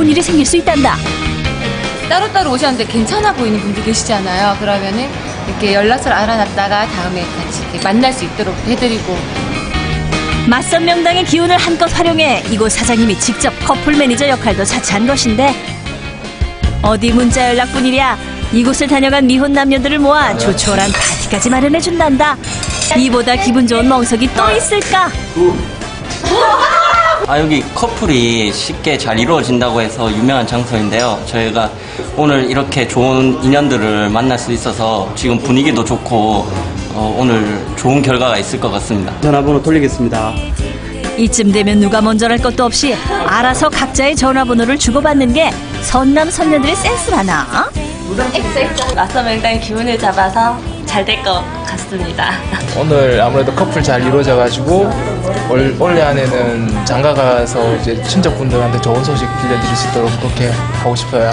좋은 일이 생길 수 있단다. 따로따로 오셨는데 괜찮아 보이는 분들 계시잖아요. 그러면은 이렇게 연락처를 알아놨다가 다음에 같이 이렇게 만날 수 있도록 해드리고. 맞선 명당의 기운을 한껏 활용해 이곳 사장님이 직접 커플 매니저 역할도 자처한 것인데 어디 문자 연락뿐이랴 이곳을 다녀간 미혼 남녀들을 모아 조촐한 파티까지 마련해준단다. 이보다 기분 좋은 멍석이 또 있을까? 여기 커플이 쉽게 잘 이루어진다고 해서 유명한 장소인데요. 저희가 오늘 이렇게 좋은 인연들을 만날 수 있어서 지금 분위기도 좋고 오늘 좋은 결과가 있을 것 같습니다. 전화번호 돌리겠습니다. 이쯤 되면 누가 먼저랄 것도 없이 알아서 각자의 전화번호를 주고받는 게 선남 선녀들의 센스라나? 맞선 명당의 기운을 잡아서 잘 될 것 같습니다. 오늘 아무래도 커플 잘 이루어져가지고 올해 안에는 장가 가서 이제 친척분들한테 좋은 소식 들려드릴 수 있도록 그렇게 하고 싶어요.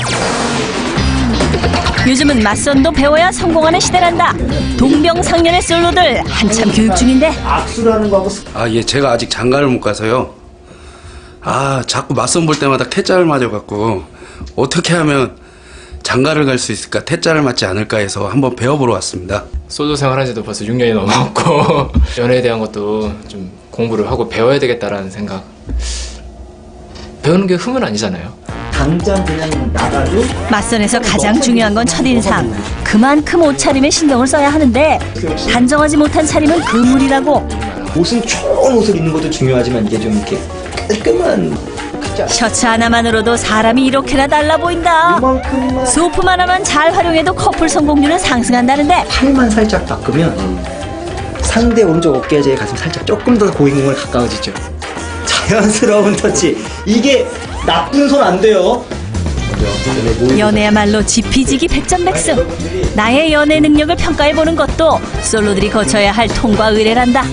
요즘은 맞선도 배워야 성공하는 시대란다. 동병상련의 솔로들 한참 교육 중인데. 악수라는 거하고 예, 제가 아직 장가를 못 가서요. 자꾸 맞선 볼 때마다 태자를 맞아갖고 어떻게 하면 장가를 갈 수 있을까, 태자를 맞지 않을까 해서 한번 배워보러 왔습니다. 솔로 생활한 지도 벌써 6년이 넘었고 연애에 대한 것도 좀 공부를 하고 배워야 되겠다라는 생각. 배우는 게 흠은 아니잖아요. 당장 그냥 나가도 맞선에서 가장 중요한 건 첫인상. 그만큼 옷차림에 신경을 써야 하는데 단정하지 못한 차림은 금물이라고. 옷은 좋은 옷을 입는 것도 중요하지만 이게 좀 이렇게 깔끔한 셔츠 하나만으로도 사람이 이렇게나 달라 보인다. 이만큼만 소품 하나만 잘 활용해도 커플 성공률은 상승한다는데 팔만 살짝 바꾸면 상대 오른쪽 어깨에 가슴 살짝 조금 더 고인공을 가까워지죠. 자연스러운 터치. 이게 나쁜 손 안 돼요. 연애야말로 지피지기 백전백승. 나의 연애 능력을 평가해보는 것도 솔로들이 거쳐야 할 통과 의례란다.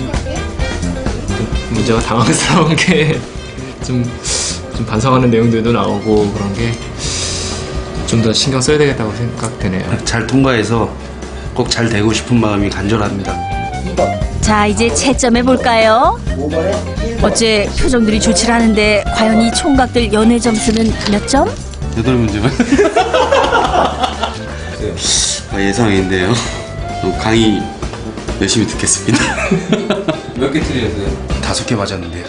문제가 당황스러운 게 좀 반성하는 내용들도 나오고 그런 게 좀 더 신경 써야 되겠다고 생각되네요. 잘 통과해서 꼭 잘 되고 싶은 마음이 간절합니다. 자, 이제 채점해볼까요? 어째 표정들이 좋지 않은데 과연 이 총각들 연애 점수는 몇 점? 8문제만? 예상인데요. 강의 열심히 듣겠습니다. 몇 개 틀렸어요? 5개 맞았는데요.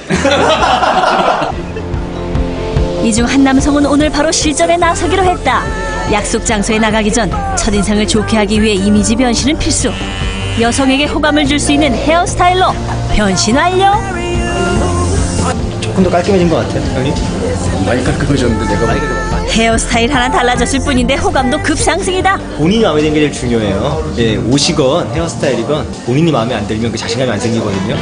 이 중 한 남성은 오늘 바로 실전에 나서기로 했다. 약속 장소에 나가기 전 첫인상을 좋게 하기 위해 이미지 변신은 필수. 여성에게 호감을 줄 수 있는 헤어스타일로 변신 완료. 조금 더 깔끔해진 것 같아요, 형님. 많이 깔끔해졌는데 내가 헤어스타일 하나 달라졌을 뿐인데 호감도 급상승이다. 본인이 마음에 드는 게 제일 중요해요. 예, 옷이건 헤어스타일이건 본인이 마음에 안 들면 그 자신감이 안 생기거든요.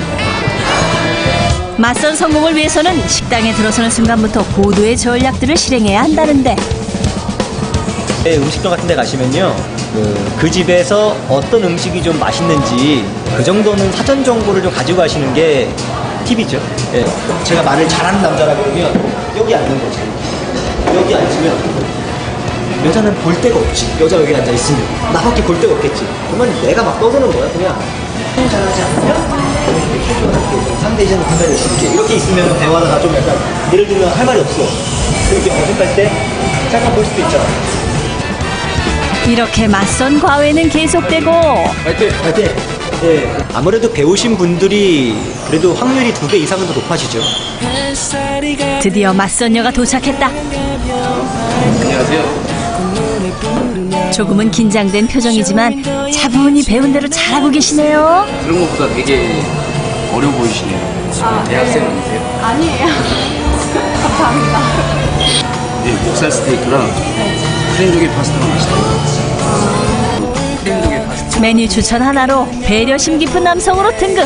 맞선 성공을 위해서는 식당에 들어서는 순간부터 고도의 전략들을 실행해야 한다는데 네, 음식점 같은 데 가시면요. 그 집에서 어떤 음식이 좀 맛있는지 그 정도는 사전 정보를 좀 가지고 가시는 게 팁이죠. 예, 제가 말을 잘하는 남자라 그러면 여기 앉는 거죠. 여기 앉으면 여자는 볼 데가 없지. 여자 여기 앉아 있으면 나밖에 볼 데가 없겠지. 그러면 내가 막 떠드는 거야. 그냥 잘하지 않으면 상대 이제는 판단을 쉽게 이렇게 있으면 대화가 좀 약간 예를 들면 할 말이 없어. 이렇게 어색할 때 잠깐 볼 수도 있잖아. 이렇게 맞선 과외는 계속되고 파이팅! 파이팅! 예, 아무래도 배우신 분들이 그래도 확률이 2배 이상은 더 높아지죠. 드디어 맞선녀가 도착했다. 안녕하세요. 조금은 긴장된 표정이지만 차분히 배운 대로 잘하고 계시네요. 그런 것보다 되게 어려 보이시네요. 대학생 아니세요? 아니에요. 감사합니다. 네, 목살 스테이크랑 크림조개 파스타가 맛있어요. 크림조개 파스타. 메뉴 추천 하나로 배려심 깊은 남성으로 등극.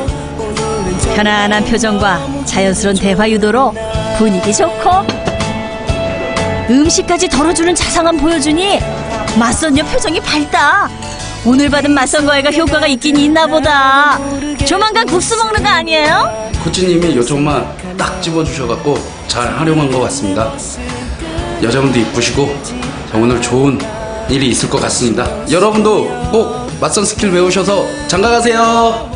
편안한 표정과 자연스러운 대화 유도로 분위기 좋고 음식까지 덜어주는 자상함 보여주니 맞선녀 표정이 밝다. 오늘 받은 맞선 과외가 효과가 있긴 있나 보다. 조만간 국수 먹는 거 아니에요? 코치님이 요점만 딱 집어주셔갖고 잘 활용한 것 같습니다. 여자분도 이쁘시고 오늘 좋은 일이 있을 것 같습니다. 여러분도 꼭 맞선 스킬 배우셔서 장가가세요.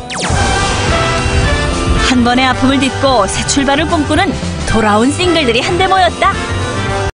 한 번의 아픔을 딛고 새 출발을 꿈꾸는 돌아온 싱글들이 한데 모였다.